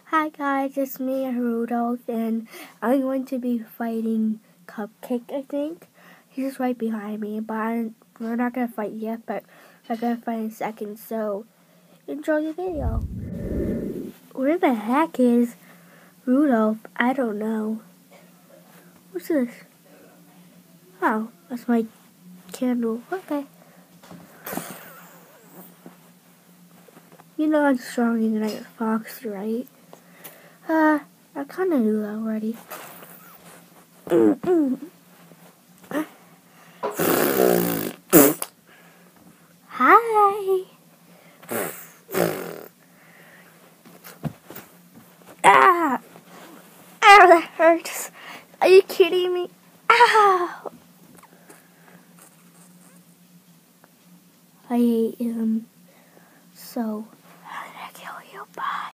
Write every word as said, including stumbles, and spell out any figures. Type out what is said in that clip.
Hi guys, it's me, Rudolph, and I'm going to be fighting Cupcake, I think. He's right behind me, but I'm, we're not going to fight yet, but we're going to fight in a second, so enjoy the video. Where the heck is Rudolph? I don't know. What's this? Oh, that's my candle. Okay. You know I'm strong in the night fox, right? Uh, I kind of knew that already. Hi. Ah! Ow, that hurts. Are you kidding me? Ow! I hate him. So, I'm gonna kill you. Bye.